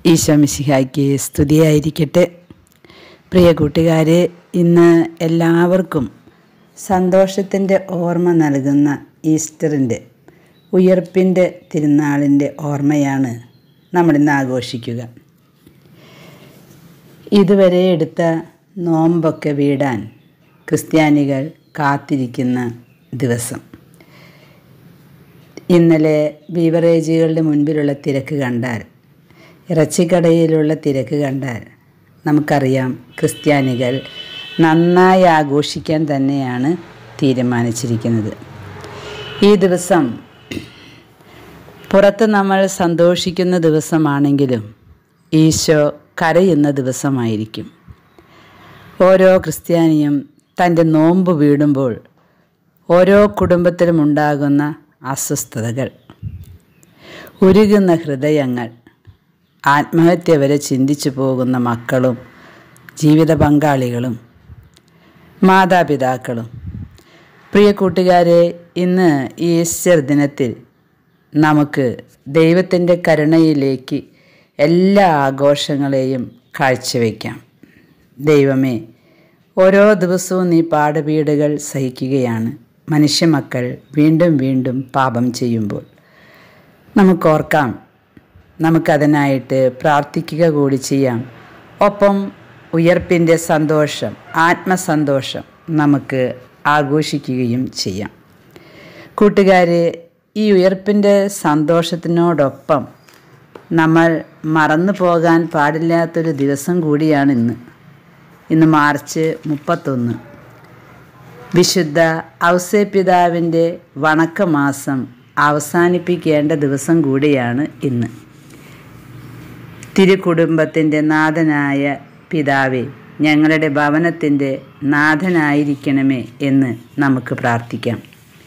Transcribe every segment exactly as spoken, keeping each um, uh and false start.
ഈശോ മിശിഹായ്ക്ക് സ്തുതിയായിരിക്കട്ടെ. പ്രിയ കൂട്ടുകാരെ, ഇന്ന് എല്ലാവർക്കും സന്തോഷത്തിൻ്റെ ഓർമ്മ നൽകുന്ന ഈസ്റ്ററിൻ്റെ ഉയർപ്പിൻ്റെ തിരുനാളിൻ്റെ ഓർമ്മയാണ് നമ്മളിന്ന് ആഘോഷിക്കുക. ഇതുവരെ എടുത്ത നോമ്പൊക്കെ വീടാൻ ക്രിസ്ത്യാനികൾ കാത്തിരിക്കുന്ന ദിവസം. ഇന്നലെ ബീവറേജുകളുടെ മുൻപിലുള്ള തിരക്ക് കണ്ടാൽ, ഇറച്ചിക്കടയിലുള്ള തിരക്ക് കണ്ടാൽ നമുക്കറിയാം ക്രിസ്ത്യാനികൾ നന്നായി ആഘോഷിക്കാൻ തന്നെയാണ് തീരുമാനിച്ചിരിക്കുന്നത്. ഈ ദിവസം പുറത്ത് നമ്മൾ സന്തോഷിക്കുന്ന ദിവസമാണെങ്കിലും ഈശോ കരയുന്ന ദിവസമായിരിക്കും. ഓരോ ക്രിസ്ത്യാനിയും തൻ്റെ നോമ്പ് വീടുമ്പോൾ ഓരോ കുടുംബത്തിലും ഉണ്ടാകുന്ന അസ്വസ്ഥതകൾ, ഉരുകുന്ന ഹൃദയങ്ങൾ, ആത്മഹത്യ വരെ ചിന്തിച്ചു പോകുന്ന മക്കളും ജീവിത പങ്കാളികളും മാതാപിതാക്കളും. പ്രിയ കൂട്ടുകാരെ, ഇന്ന് ഈസ്റ്റർ ദിനത്തിൽ നമുക്ക് ദൈവത്തിൻ്റെ കരുണയിലേക്ക് എല്ലാ ആഘോഷങ്ങളെയും കാഴ്ചവെക്കാം. ദൈവമേ, ഓരോ ദിവസവും നീ പാടുപീടുകൾ സഹിക്കുകയാണ് മനുഷ്യമക്കൾ വീണ്ടും വീണ്ടും പാപം ചെയ്യുമ്പോൾ. നമുക്കോർക്കാം, നമുക്കതിനായിട്ട് പ്രാർത്ഥിക്കുക കൂടി ചെയ്യാം. ഒപ്പം ഉയർപ്പിൻ്റെ സന്തോഷം, ആത്മസന്തോഷം നമുക്ക് ആഘോഷിക്കുകയും ചെയ്യാം. കൂട്ടുകാരെ, ഈ ഉയർപ്പിൻ്റെ സന്തോഷത്തിനോടൊപ്പം നമ്മൾ മറന്നു പോകാൻ പാടില്ലാത്തൊരു ദിവസം കൂടിയാണ് ഇന്ന്. ഇന്ന് മാർച്ച് മുപ്പത്തൊന്ന്, വിശുദ്ധ ഔസേപ്പിതാവിൻ്റെ വണക്കമാസം അവസാനിപ്പിക്കേണ്ട ദിവസം കൂടിയാണ് ഇന്ന്. തിരുക്കുടുംബത്തിൻ്റെ നാഥനായ പിതാവേ, ഞങ്ങളുടെ ഭവനത്തിൻ്റെ നാഥനായിരിക്കണമേ എന്ന് നമുക്ക് പ്രാർത്ഥിക്കാം.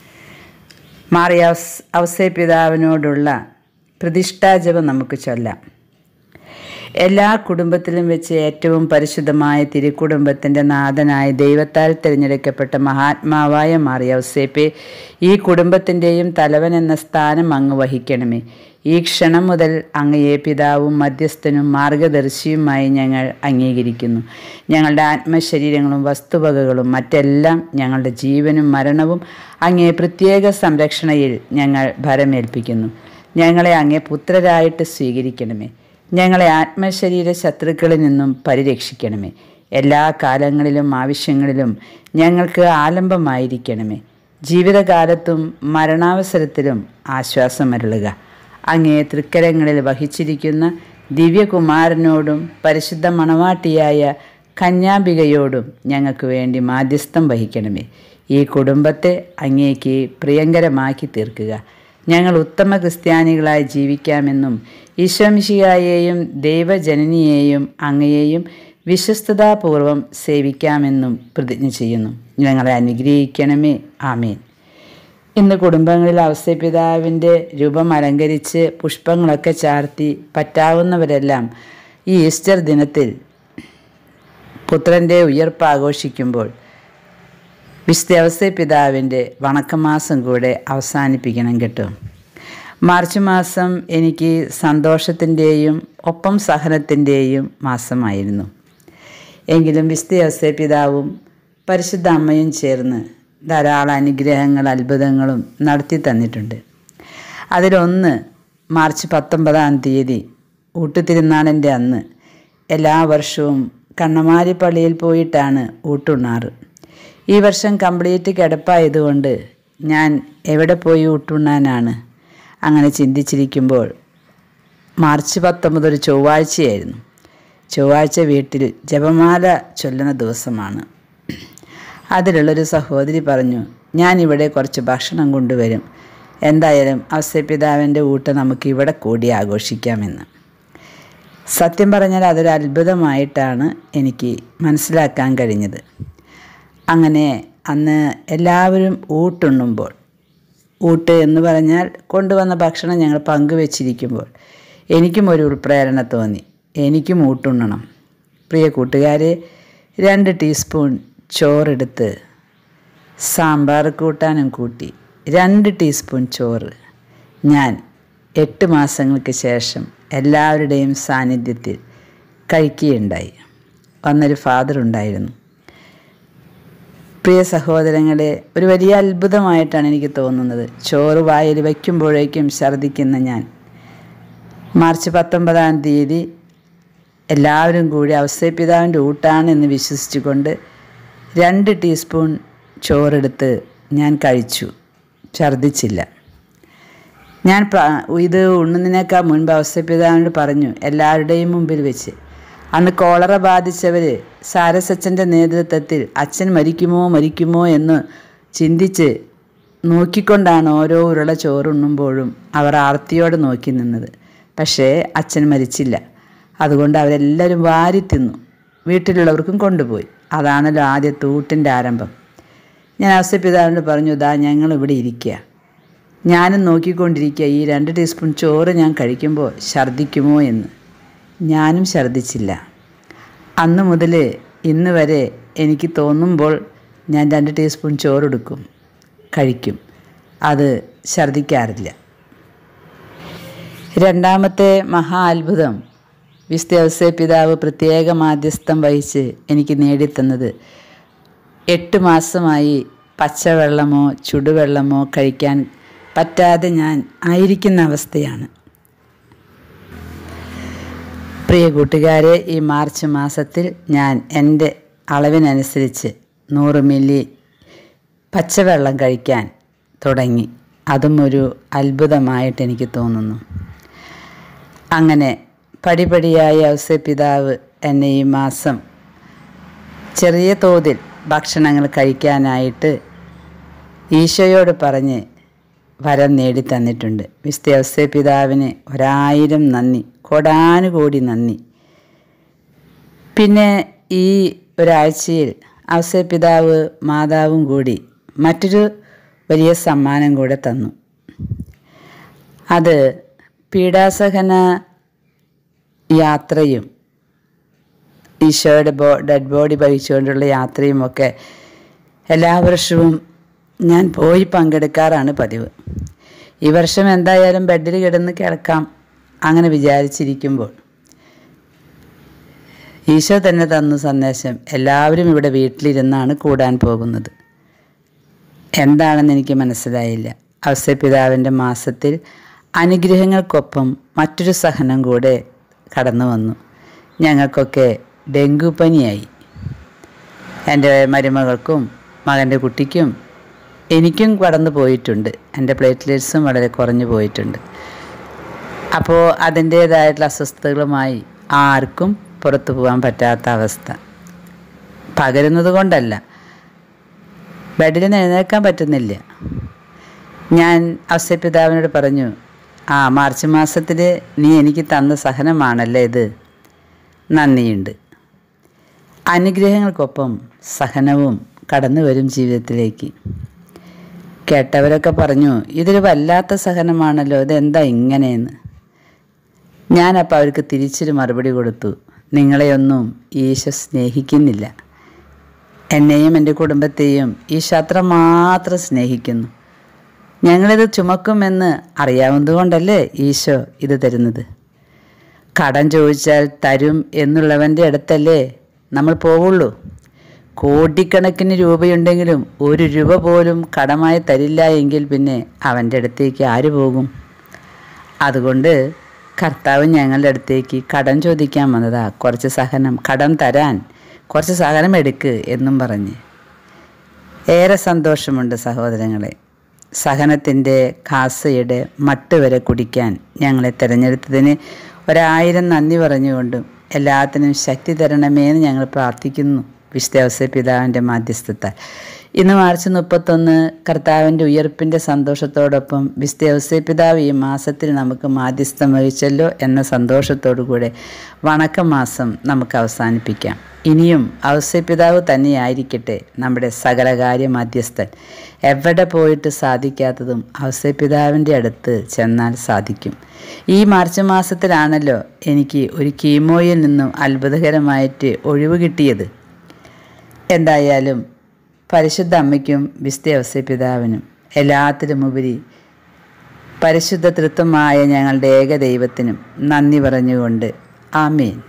മാറിയ ഔസേപ്പിതാവിനോടുള്ള പ്രതിഷ്ഠാജപം നമുക്ക് ചൊല്ലാം. എല്ലാ കുടുംബത്തിലും വെച്ച് ഏറ്റവും പരിശുദ്ധമായ തിരുക്കുടുംബത്തിൻ്റെ നാഥനായ ദൈവത്താൽ തിരഞ്ഞെടുക്കപ്പെട്ട മഹാത്മാവായ മാറിയ ഔസേപ്പെ, ഈ കുടുംബത്തിൻ്റെയും തലവൻ എന്ന സ്ഥാനം അങ്ങ് വഹിക്കണമേ. ഈ ക്ഷണം മുതൽ അങ്ങയെ പിതാവും മധ്യസ്ഥനും മാർഗദർശിയുമായി ഞങ്ങൾ അംഗീകരിക്കുന്നു. ഞങ്ങളുടെ ആത്മശരീരങ്ങളും വസ്തുവകകളും മറ്റെല്ലാം, ഞങ്ങളുടെ ജീവനും മരണവും അങ്ങയെ പ്രത്യേക സംരക്ഷണയിൽ ഞങ്ങൾ ഭരമേൽപ്പിക്കുന്നു. ഞങ്ങളെ അങ്ങേ പുത്രരായിട്ട് സ്വീകരിക്കണമേ. ഞങ്ങളെ ആത്മശരീര ശത്രുക്കളിൽ നിന്നും പരിരക്ഷിക്കണമേ. എല്ലാ കാലങ്ങളിലും ആവശ്യങ്ങളിലും ഞങ്ങൾക്ക് ആലംബമായിരിക്കണമേ. ജീവിതകാലത്തും മരണാവസരത്തിലും ആശ്വാസമരുളുക. അങ്ങേ തൃക്കരങ്ങളിൽ വഹിച്ചിരിക്കുന്ന ദിവ്യകുമാരനോടും പരിശുദ്ധ മണവാട്ടിയായ കന്യാംബികയോടും ഞങ്ങൾക്ക് വേണ്ടി മാധ്യസ്ഥം വഹിക്കണമേ. ഈ കുടുംബത്തെ അങ്ങേക്ക് പ്രിയങ്കരമാക്കി തീർക്കുക. ഞങ്ങൾ ഉത്തമ ക്രിസ്ത്യാനികളായി ജീവിക്കാമെന്നും ഈശോ മിശിഹായെയും ദൈവജനനിയെയും അങ്ങയെയും വിശ്വസ്തതാപൂർവം സേവിക്കാമെന്നും പ്രതിജ്ഞ ചെയ്യുന്നു. ഞങ്ങളെ അനുഗ്രഹിക്കണമേ. ആമേൻ. ഇന്ന് കുടുംബങ്ങളിൽ ഔസേപ്പിതാവിൻ്റെ രൂപം അലങ്കരിച്ച് പുഷ്പങ്ങളൊക്കെ ചാർത്തി പറ്റാവുന്നവരെല്ലാം ഈ ഈസ്റ്റർ ദിനത്തിൽ പുത്രൻ്റെ ഉയർപ്പ് ആഘോഷിക്കുമ്പോൾ വിശുദ്ധ ഔസേപ്പിതാവിൻ്റെ വണക്കമാസം കൂടെ അവസാനിപ്പിക്കണം കേട്ടോ. മാർച്ച് മാസം എനിക്ക് സന്തോഷത്തിൻ്റെയും ഒപ്പം സഹനത്തിൻ്റെയും മാസമായിരുന്നു. എങ്കിലും വിശുദ്ധ ഔസേപ്പിതാവും പരിശുദ്ധ അമ്മയും ചേർന്ന് ധാരാളം അനുഗ്രഹങ്ങൾ അത്ഭുതങ്ങളും നടത്തി തന്നിട്ടുണ്ട്. അതിലൊന്ന്, മാർച്ച് പത്തൊമ്പതാം തീയതി ഊട്ടുതിരുനാളിൻ്റെ അന്ന് എല്ലാ വർഷവും കണ്ണമാരി പള്ളിയിൽ പോയിട്ടാണ് ഊട്ടുണ്ണാറ്. ഈ വർഷം കംപ്ലീറ്റ് കിടപ്പായതുകൊണ്ട് ഞാൻ എവിടെ പോയി ഊട്ടുണ്ണാനാണ്? അങ്ങനെ ചിന്തിച്ചിരിക്കുമ്പോൾ മാർച്ച് പത്തൊമ്പത് ഒരു ചൊവ്വാഴ്ചയായിരുന്നു. ചൊവ്വാഴ്ച വീട്ടിൽ ജപമാല ചൊല്ലുന്ന ദിവസമാണ്. അതിലുള്ളൊരു സഹോദരി പറഞ്ഞു, ഞാനിവിടെ കുറച്ച് ഭക്ഷണം കൊണ്ടുവരും, എന്തായാലും ഔസേപ്പിതാവിൻ്റെ ഊട്ട് നമുക്ക് ഇവിടെ കൂടി ആഘോഷിക്കാമെന്ന്. സത്യം പറഞ്ഞാൽ അതൊരു അത്ഭുതമായിട്ടാണ് എനിക്ക് മനസ്സിലാക്കാൻ കഴിഞ്ഞത്. അങ്ങനെ അന്ന് എല്ലാവരും ഊട്ടുണ്ണുമ്പോൾ, ഊട്ട് എന്ന് പറഞ്ഞാൽ കൊണ്ടുവന്ന ഭക്ഷണം ഞങ്ങൾ പങ്കുവെച്ചിരിക്കുമ്പോൾ എനിക്കും ഒരു ഉൾപ്രേരണ തോന്നി, എനിക്കും ഊട്ടുണ്ണണം. പ്രിയ കൂട്ടുകാരെ, രണ്ട് ടീസ്പൂൺ ചോറെടുത്ത് സാമ്പാർ കൂട്ടാനും കൂട്ടി രണ്ട് ടീസ്പൂൺ ചോറ് ഞാൻ എട്ട് മാസങ്ങൾക്ക് ശേഷം എല്ലാവരുടെയും സാന്നിധ്യത്തിൽ കഴിക്കുകയുണ്ടായി. വന്നൊരു ഫാദർ ഉണ്ടായിരുന്നു. പ്രിയ സഹോദരങ്ങളെ, ഒരു വലിയ അത്ഭുതമായിട്ടാണ് എനിക്ക് തോന്നുന്നത്. ചോറ് വായിൽ വയ്ക്കുമ്പോഴേക്കും ഛർദ്ദിക്കുന്ന ഞാൻ മാർച്ച് പത്തൊമ്പതാം തീയതി എല്ലാവരും കൂടി ഔസേപ്പിതാവിൻ്റെ ഊട്ടാണെന്ന് വിശ്വസിച്ചുകൊണ്ട് രണ്ട് ടീസ്പൂൺ ചോറെടുത്ത് ഞാൻ കഴിച്ചു. ഛർദ്ദിച്ചില്ല. ഞാൻ ഇത് ഉണ്ണുന്നതിനേക്കാൾ മുൻപ് ഔസേപ്പിതാവിനോട് പറഞ്ഞു, എല്ലാവരുടെയും മുമ്പിൽ വെച്ച്, അന്ന് കോളറ ബാധിച്ചവർ സാരസച്ചൻ്റെ നേതൃത്വത്തിൽ അച്ഛൻ മരിക്കുമോ മരിക്കുമോ എന്ന് ചിന്തിച്ച് നോക്കിക്കൊണ്ടാണ് ഓരോ ഉരുള ചോറുണ്ണുമ്പോഴും അവർ ആർത്തിയോടെ നോക്കി നിന്നത്. പക്ഷേ അച്ഛൻ മരിച്ചില്ല. അതുകൊണ്ട് അവരെല്ലാവരും വാരി തിന്നു. വീട്ടിലുള്ളവർക്കും കൊണ്ടുപോയി. അതാണല്ലോ ആദ്യത്തെ ഊട്ടിൻ്റെ ആരംഭം. ഞാൻ ഔസേപ്പിതാവിനോട് പറഞ്ഞു, ഇതാ ഞങ്ങൾ ഇവിടെ ഇരിക്കുക, ഞാനും നോക്കിക്കൊണ്ടിരിക്കുക, ഈ രണ്ട് ടീസ്പൂൺ ചോറ് ഞാൻ കഴിക്കുമ്പോൾ ഛർദ്ദിക്കുമോ എന്ന്. ഞാനും ഛർദ്ദിച്ചില്ല. അന്ന് മുതൽ ഇന്ന് വരെ എനിക്ക് തോന്നുമ്പോൾ ഞാൻ രണ്ട് ടീസ്പൂൺ ചോറെടുക്കും, കഴിക്കും. അത് ഛർദ്ദിക്കാറില്ല. രണ്ടാമത്തെ മഹാ അത്ഭുതം വിശുദ്ധ ഔസേപ്പിതാവ് പ്രത്യേക മാധ്യസ്ഥം വഹിച്ച് എനിക്ക് നേടിത്തന്നത്, എട്ട് മാസമായി പച്ചവെള്ളമോ ചുടുവെള്ളമോ കഴിക്കാൻ പറ്റാതെ ഞാൻ ആയിരിക്കുന്ന അവസ്ഥയാണ്. പ്രിയ കൂട്ടുകാരെ, ഈ മാർച്ച് മാസത്തിൽ ഞാൻ എൻ്റെ അളവിനനുസരിച്ച് നൂറ് മില്ലി പച്ചവെള്ളം കഴിക്കാൻ തുടങ്ങി. അതും ഒരു അത്ഭുതമായിട്ട് എനിക്ക് തോന്നുന്നു. അങ്ങനെ പടിപടിയായി ഔസേപ്പിതാവ് എന്നെ ഈ മാസം ചെറിയ തോതിൽ ഭക്ഷണങ്ങൾ കഴിക്കാനായിട്ട് ഈശോയോട് പറഞ്ഞ് വരം നേടിത്തന്നിട്ടുണ്ട്. വിശുദ്ധ ഔസേപ്പിതാവിന് ഒരായിരം നന്ദി, കോടാനുകോടി നന്ദി. പിന്നെ ഈ ഒരാഴ്ചയിൽ ഔസേപ്പിതാവ് മാതാവും കൂടി മറ്റൊരു വലിയ സമ്മാനം കൂടെ തന്നു. അത് പീഡാസഹന യാത്രയും ഈശോയുടെ ബോ ഡെഡ് ബോഡി വഹിച്ചുകൊണ്ടുള്ള യാത്രയുമൊക്കെ എല്ലാ വർഷവും ഞാൻ പോയി പങ്കെടുക്കാറാണ് പതിവ്. ഈ വർഷം എന്തായാലും ബെഡിൽ കിടന്ന് കിടക്കാം അങ്ങനെ വിചാരിച്ചിരിക്കുമ്പോൾ ഈശോ തന്നെ തന്നു സന്ദേശം, എല്ലാവരും ഇവിടെ വീട്ടിലിരുന്നാണ് കൂടാൻ പോകുന്നത്. എന്താണെന്ന് എനിക്ക് മനസ്സിലായില്ല. ഔസേപ്പിതാവിൻ്റെ മാസത്തിൽ അനുഗ്രഹങ്ങൾക്കൊപ്പം മറ്റൊരു സഹനം കൂടെ കടന്നു വന്നു. ഞങ്ങൾക്കൊക്കെ ഡെങ്കു പനിയായി. എൻ്റെ മരുമകൾക്കും മകൻ്റെ കുട്ടിക്കും എനിക്കും കടന്നു പോയിട്ടുണ്ട്. എൻ്റെ പ്ലേറ്റ്ലെറ്റ്സും വളരെ കുറഞ്ഞു പോയിട്ടുണ്ട്. അപ്പോൾ അതിൻ്റേതായിട്ടുള്ള അസ്വസ്ഥതകളുമായി ആർക്കും പുറത്തു പോകാൻ പറ്റാത്ത അവസ്ഥ. പകരുന്നത് കൊണ്ടല്ല, ബെഡിൽ നിന്ന് എഴുന്നേൽക്കാൻ പറ്റുന്നില്ല. ഞാൻ ഔസേപ്പിതാവിനോട് പറഞ്ഞു, ആ മാർച്ച് മാസത്തിൽ നീ എനിക്ക് തന്ന സഹനമാണല്ലേ ഇത്, നന്ദിയുണ്ട്. അനുഗ്രഹങ്ങൾക്കൊപ്പം സഹനവും കടന്നു വരും ജീവിതത്തിലേക്ക്. കേട്ടവരൊക്കെ പറഞ്ഞു, ഇതൊരു വല്ലാത്ത സഹനമാണല്ലോ, ഇതെന്താ ഇങ്ങനെയെന്ന്. ഞാനപ്പോൾ അവർക്ക് തിരിച്ചൊരു മറുപടി കൊടുത്തു, നിങ്ങളെയൊന്നും ഈശോ സ്നേഹിക്കുന്നില്ല, എന്നെയും എൻ്റെ കുടുംബത്തെയും ഈശോ അത്രമാത്രം സ്നേഹിക്കുന്നു. ഞങ്ങളിത് ചുമക്കുമെന്ന് അറിയാവുന്നതുകൊണ്ടല്ലേ ഈശോ ഇത് തരുന്നത്. കടം ചോദിച്ചാൽ തരും എന്നുള്ളവൻ്റെ അടുത്തല്ലേ നമ്മൾ പോവുള്ളൂ. കോടിക്കണക്കിന് രൂപയുണ്ടെങ്കിലും ഒരു രൂപ പോലും കടമായി തരില്ല എങ്കിൽ പിന്നെ അവൻ്റെ അടുത്തേക്ക് ആര് പോകും? അതുകൊണ്ട് കർത്താവ് ഞങ്ങളുടെ അടുത്തേക്ക് കടം ചോദിക്കാൻ വന്നതാ, കുറച്ച് സഹനം, കടം തരാൻ കുറച്ച് സഹനം എടുക്ക് എന്നും പറഞ്ഞ്. ഏറെ സന്തോഷമുണ്ട് സഹോദരങ്ങളെ. സഹനത്തിൻ്റെ കാസയുടെ മട്ട് വരെ കുടിക്കാൻ ഞങ്ങളെ തിരഞ്ഞെടുത്തതിന് ഒരായിരം നന്ദി പറഞ്ഞുകൊണ്ടും എല്ലാത്തിനും ശക്തി തരണമേന്ന് ഞങ്ങൾ പ്രാർത്ഥിക്കുന്നു വിശുദ്ധ ഔസേപ്പിതാവിൻ്റെ മാധ്യസ്ഥത്താൽ. ഇന്ന് മാർച്ച് മുപ്പത്തൊന്ന് കർത്താവിൻ്റെ ഉയർപ്പിൻ്റെ സന്തോഷത്തോടൊപ്പം വിശുദ്ധ ഔസേപ്പിതാവ് ഈ മാസത്തിൽ നമുക്ക് മാധ്യസ്ഥം വഹിച്ചല്ലോ എന്ന സന്തോഷത്തോടു കൂടെ വണക്കമാസം നമുക്ക് അവസാനിപ്പിക്കാം. ഇനിയും ഔസേപ്പിതാവ് തന്നെയായിരിക്കട്ടെ നമ്മുടെ സകലകാര്യ മധ്യസ്ഥൻ. എവിടെ പോയിട്ട് സാധിക്കാത്തതും ഔസേപ്പിതാവിൻ്റെ അടുത്ത് ചെന്നാൽ സാധിക്കും. ഈ മാർച്ച് മാസത്തിലാണല്ലോ എനിക്ക് ഒരു കീമോയിൽ നിന്നും അത്ഭുതകരമായിട്ട് ഒഴിവ് കിട്ടിയത്. എന്തായാലും പരിശുദ്ധ അമ്മയ്ക്കും വിശുദ്ധ ഔസേപ്പിതാവിനും എല്ലാത്തിലുമുപരി പരിശുദ്ധ തൃത്വമായ ഞങ്ങളുടെ ഏകദൈവത്തിനും നന്ദി പറഞ്ഞുകൊണ്ട് ആമേൻ.